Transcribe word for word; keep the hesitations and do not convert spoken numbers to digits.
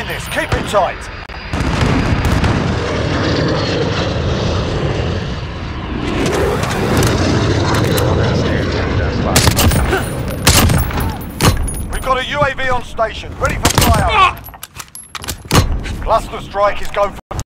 winning this. Keep it tight. We've got a U A V on station, ready for fire. Cluster strike is going for